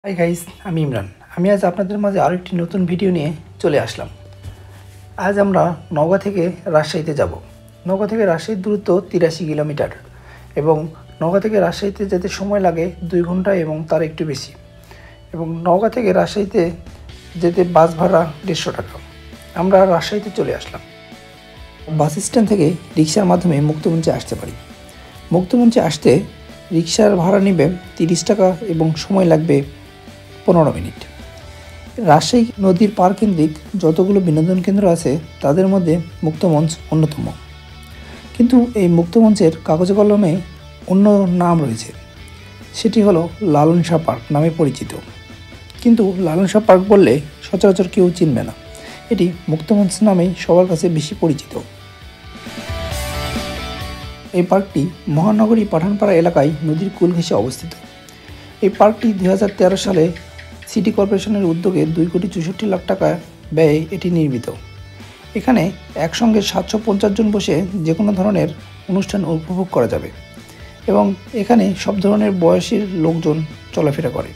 Hi guys, আমি ইমরান। আমি আজ আপনাদের মাঝে আরও একটি নতুন ভিডিও নিয়ে চলে আসলাম। আজ আমরা নওগাঁ থেকে রাজশাহীতে যাব। নওগাঁ থেকে রাজশাহীর দূরত্ব 83 কিলোমিটার এবং নওগাঁ থেকে রাজশাহীতে যেতে সময় লাগে 2 ঘন্টা এবং তার একটু বেশি। এবং নওগাঁ থেকে রাজশাহীতে যেতে বাস ভাড়া 150 টাকা। আমরা রাজশাহীতে চলে আসলাম। বাস স্ট্যান্ড থেকে রিক্সার মাধ্যমে মুক্তমঞ্চে আসতে পারি। মুক্তমঞ্চে আসতে রিক্সার ভাড়া নেবে 30 টাকা এবং সময় লাগবে 15 মিনিট। রাজশাহী নদীর পার কেন্দ্রিক যতগুলো বিনোদন কেন্দ্র আছে তাদের মধ্যে মুক্তমঞ্চ অন্যতম, কিন্তু এই মুক্তমঞ্চের কাগজে কলমে অন্য নাম রয়েছে। সেটি হলো লালন শাহ পার্ক নামে পরিচিত, কিন্তু লালন শাহ পার্ক বললে সচরাচর কেউ চিনবে না। এটি মুক্তমঞ্চ নামেই সবার কাছে বেশি পরিচিত। এই পার্কটি মহানগরী পাঠানপাড়া এলাকায় নদীর কূল ঘেঁষে অবস্থিত। এই পার্কটি 2013 সালে সিটি কর্পোরেশনের উদ্যোগে 2,64,00,000 টাকা ব্যয়ে এটি নির্মিত। এখানে একসঙ্গে 750 জন বসে যে কোনো ধরনের অনুষ্ঠান উপভোগ করা যাবে এবং এখানে সব ধরনের বয়সের লোকজন চলাফেরা করে।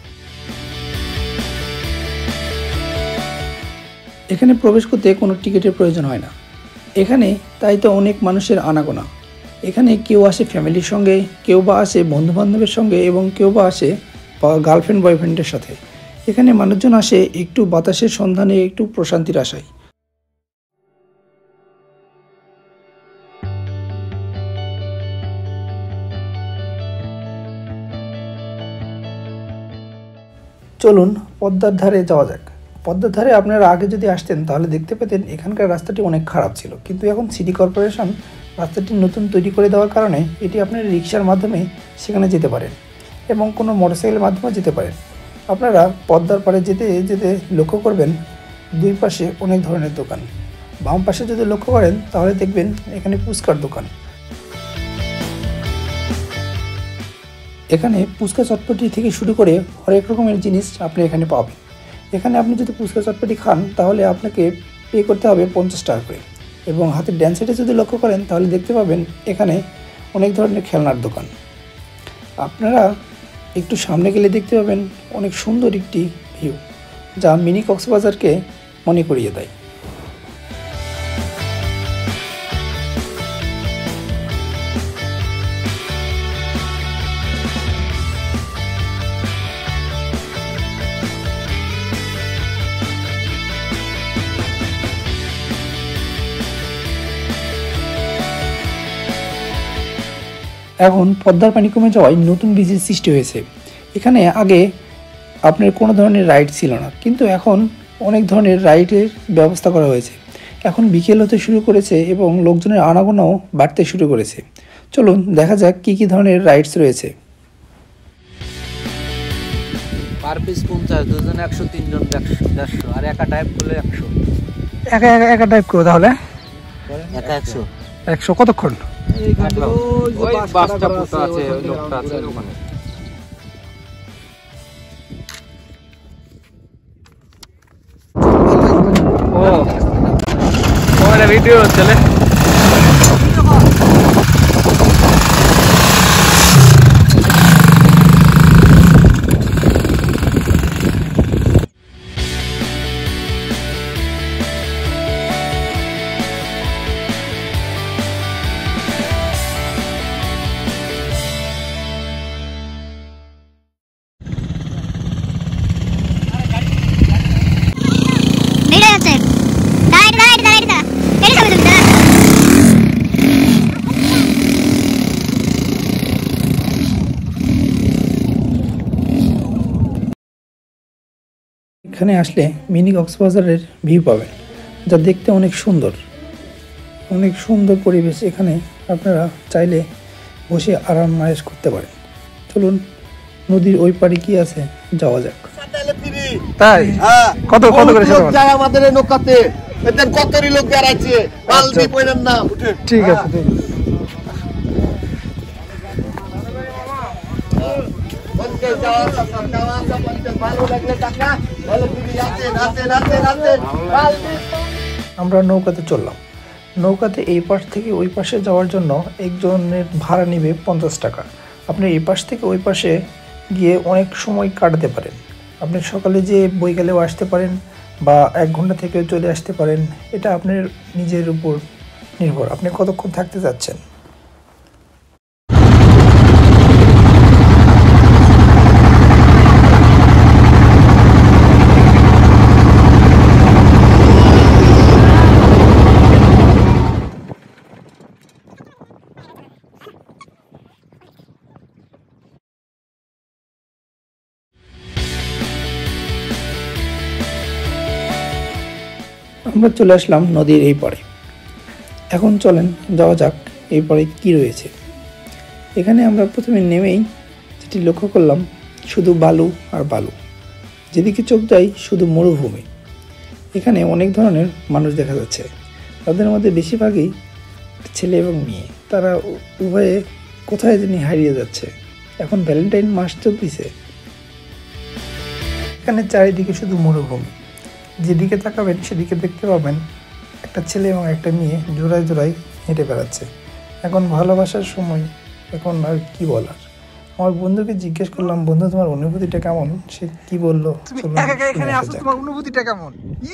এখানে প্রবেশ করতে কোনো টিকিটের প্রয়োজন হয় না। এখানে তাই তো অনেক মানুষের আনাগোনা। এখানে কেউ আসে ফ্যামিলির সঙ্গে, কেউ বা আসে বন্ধুবান্ধবের সঙ্গে এবং কেউ বা আসে গার্লফ্রেন্ড বয়ফ্রেন্ডের সাথে। এখানে মানুষজন আসে একটু বাতাসের সন্ধানে, একটু প্রশান্তির আশায়। চলুন পদ্মার ধারে যাওয়া যাক। পদ্মার ধারে আপনারা আগে যদি আসতেন তাহলে দেখতে পেতেন এখানকার রাস্তাটি অনেক খারাপ ছিল, কিন্তু এখন সিটি কর্পোরেশন রাস্তাটি নতুন তৈরি করে দেওয়ার কারণে এটি আপনারা রিক্সার মাধ্যমে সেখানে যেতে পারেন এবং কোনো মোটরসাইকেলের মাধ্যমে যেতে পারেন। আপনারা পদ্মার পাড়ে যেতে যেতে লক্ষ্য করবেন দুই পাশে অনেক ধরনের দোকান। বাম পাশে যদি লক্ষ্য করেন তাহলে দেখবেন এখানে ফুচকার দোকান। এখানে ফুচকা চটপটি থেকে শুরু করে হরেক রকমের জিনিস আপনি এখানে পাবেন। এখানে আপনি যদি ফুচকা চটপটি খান তাহলে আপনাকে পে করতে হবে 50 টাকা করে। এবং হাতের ডান সাইডে যদি লক্ষ্য করেন তাহলে দেখতে পাবেন এখানে অনেক ধরনের খেলনার দোকান। আপনারা একটু সামনে গেলে দেখতে পাবেন অনেক সুন্দর একটি ভিউ, যা মিনি কক্সবাজারকে মনে করিয়ে দেয়। এখন পদ্মার পানি কমে যাওয়ায় নতুন ব্রিজের সৃষ্টি হয়েছে। এখানে আগে আপনার কোনো ধরনের রাইড ছিল না, কিন্তু এখন অনেক ধরনের রাইডের ব্যবস্থা করা হয়েছে। এখন বিকেল হতে শুরু করেছে এবং লোকজনের আনাগোনাও বাড়তে শুরু করেছে। চলুন দেখা যাক কী কী ধরনের রাইডস রয়েছে। পার পিস 50, দুজনে 100, তিনজন 150 আর একা টাইপ করলে 100। একা টাইপ করো তাহলে একা 100 কতক্ষণ? ভিডিও চলে। এখানে আসলে মিনি কক্সবাজারের ভিউ পাবেন, যা দেখতে অনেক সুন্দর, অনেক সুন্দর পরিবেশ। এখানে আপনারা চাইলে বসে আরাম আয়েশ করতে পারেন। চলুন নদীর ওই পাড়ে কি আছে যাওয়া যাক। তাই কত কত করে আমাদের নৌকাতে কতরি লোক দাঁড়াচ্ছে, ঠিক আছে। আমরা নৌকাতে চললাম। নৌকাতে এই পাশ থেকে ওই পাশে যাওয়ার জন্য একজনের ভাড়া নেবে 50 টাকা। আপনি এই পাশ থেকে ওই পাশে গিয়ে অনেক সময় কাটাতে পারেন। আপনি সকালে যে বৈকালেও আসতে পারেন বা 1 ঘন্টা থেকেও চলে আসতে পারেন, এটা আপনার নিজের উপর নির্ভর, আপনি কতক্ষণ থাকতে চাচ্ছেন। আমরা চলে আসলাম নদীর এই পাড়ে। এখন চলেন যাওয়া যাক এই পাড়ে কী রয়েছে। এখানে আমরা প্রথমে নেমেই যেটি লক্ষ্য করলাম, শুধু বালু আর বালু, যেদিকে চোখ যায় শুধু মরুভূমি। এখানে অনেক ধরনের মানুষ দেখা যাচ্ছে, তাদের মধ্যে বেশিরভাগই ছেলে এবং মেয়ে। তারা উভয়ে কোথায় জানি হারিয়ে যাচ্ছে। এখন ভ্যালেন্টাইন মাস চলতেছে, এখানে চারিদিকে শুধু মরুভূমি। যেদিকে তাকাবেন সেদিকে দেখতে পাবেন একটা ছেলে এবং একটা মেয়ে জোড়ায় জোড়ায় হেঁটে বেড়াচ্ছে। এখন ভালোবাসার সময়, এখন আর কি বলার। আমার বন্ধুকে জিজ্ঞেস করলাম, বন্ধু তোমার অনুভূতিটা কেমন? সে কি বললো, এখানে আসো, তোমার অনুভূতিটা কেমন?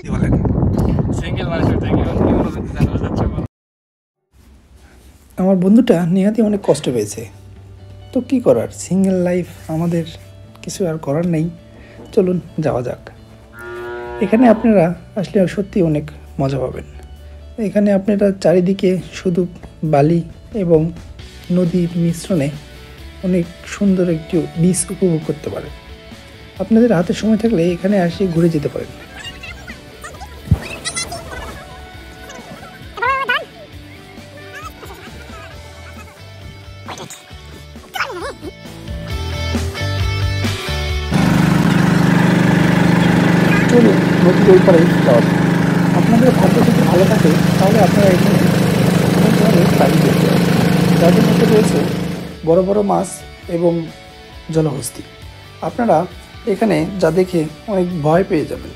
আমার বন্ধুটা নেহাতি অনেক কষ্ট পেয়েছে, তো কি করার, সিঙ্গেল লাইফ, আমাদের কিছু আর করার নেই। চলুন যাওয়া যাক। এখানে আপনারা আসলে সত্যি অনেক মজা পাবেন। এখানে আপনারা চারিদিকে শুধু বালি এবং নদীর মিশ্রণে অনেক সুন্দর একটি বীচ উপভোগ করতে পারেন। আপনাদের হাতে সময় থাকলে এখানে আসে ঘুরে যেতে পারেন। চলুন নদীর ওই পাড়ে যাওয়া যাক। আপনাদের ভাগ্য যদি ভালো থাকে তাহলে আপনারা এখানে অনেক ধরনের প্রাণী দেখতে পাবেন, যাদের মধ্যে রয়েছে বড় বড় মাছ এবং জলহস্তী। আপনারা এখানে যা দেখে অনেক ভয় পেয়ে যাবেন।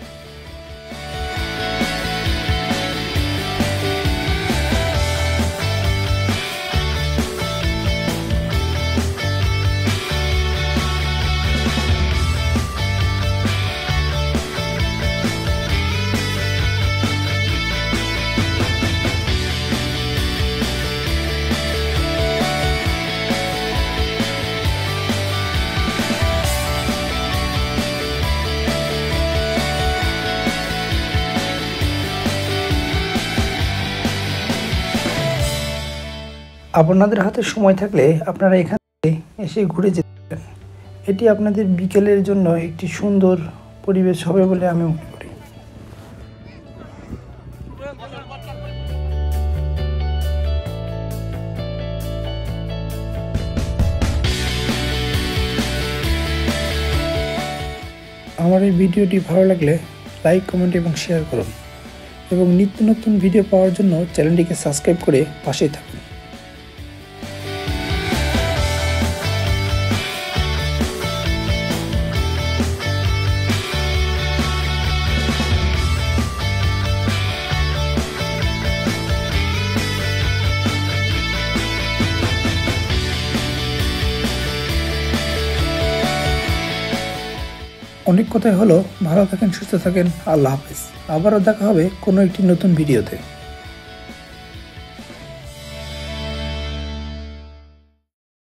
আপনাদের হাতে সময় থাকলে আপনারা এখানে এসে ঘুরে যেতে পারেন। এটি আপনাদের বিকেলের জন্য একটি সুন্দর পরিবেশ হবে বলে আমি মনে করি। আমার এই ভিডিওটি ভালো লাগলে লাইক, কমেন্ট এবং শেয়ার করুন, এবং নিত্য নতুন ভিডিও পাওয়ার জন্য চ্যানেলটিকে সাবস্ক্রাইব করে পাশেই থাকুন। অনেক কথাই হলো, ভালো থাকেন, সুস্থ থাকেন, আল্লাহ হাফেজ। আবারও দেখা হবে কোনো একটি নতুন ভিডিওতে।